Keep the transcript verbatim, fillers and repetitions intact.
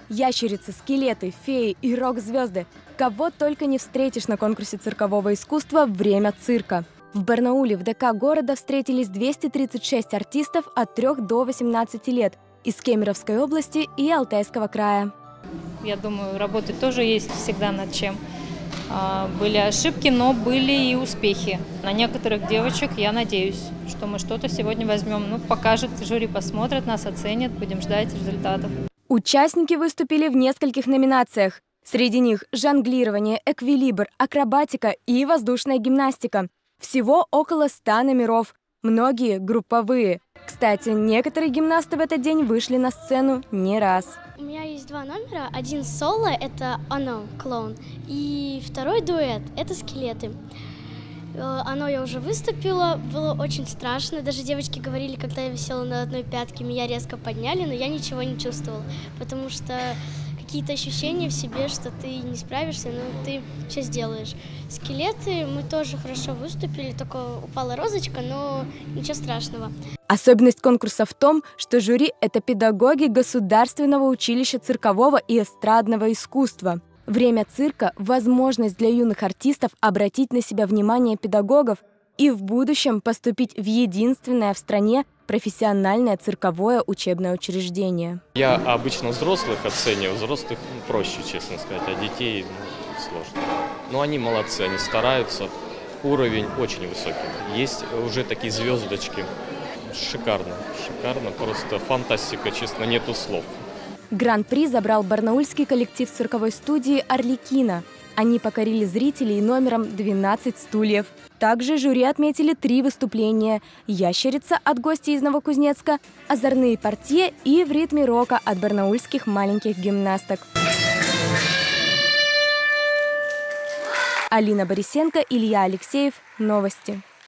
Ящерицы, скелеты, феи и рок-звезды. Кого только не встретишь на конкурсе циркового искусства «Время цирка». В Барнауле в ДК города встретились двести тридцать шесть артистов от трёх до восемнадцати лет из Кемеровской области и Алтайского края. Я думаю, работать тоже есть всегда над чем. Были ошибки, но были и успехи. На некоторых девочек я надеюсь, что мы что-то сегодня возьмем. Ну, покажет, жюри посмотрит, нас оценит, будем ждать результатов. Участники выступили в нескольких номинациях. Среди них жонглирование, эквилибр, акробатика и воздушная гимнастика. Всего около ста номеров, многие групповые. Кстати, некоторые гимнасты в этот день вышли на сцену не раз. У меня есть два номера. Один соло – это «Оно», клоун, и второй дуэт – это «Скелеты». «Оно» я уже выступила, было очень страшно. Даже девочки говорили, когда я висела на одной пятке, меня резко подняли, но я ничего не чувствовала, потому что какие-то ощущения в себе, что ты не справишься, но ты все сделаешь. «Скелеты» мы тоже хорошо выступили, только упала розочка, но ничего страшного. Особенность конкурса в том, что жюри – это педагоги Государственного училища циркового и эстрадного искусства. «Время цирка» – возможность для юных артистов обратить на себя внимание педагогов и в будущем поступить в единственное в стране профессиональное цирковое учебное учреждение. Я обычно взрослых оцениваю, взрослых проще, честно сказать, а детей ну, сложно. Но они молодцы, они стараются, уровень очень высокий. Есть уже такие звездочки. Шикарно, шикарно, просто фантастика, честно, нету слов. Гран-при забрал барнаульский коллектив цирковой студии «Арлекино». Они покорили зрителей номером «двенадцать стульев». Также жюри отметили три выступления: «Ящерица» от гостей из Новокузнецка, «Озорные портье» и «В ритме рока» от барнаульских маленьких гимнасток. Алина Борисенко, Илья Алексеев. Новости.